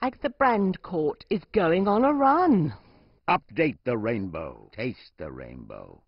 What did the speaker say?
Agathe Brandicourt is going on a run. Update the rainbow. Taste the rainbow.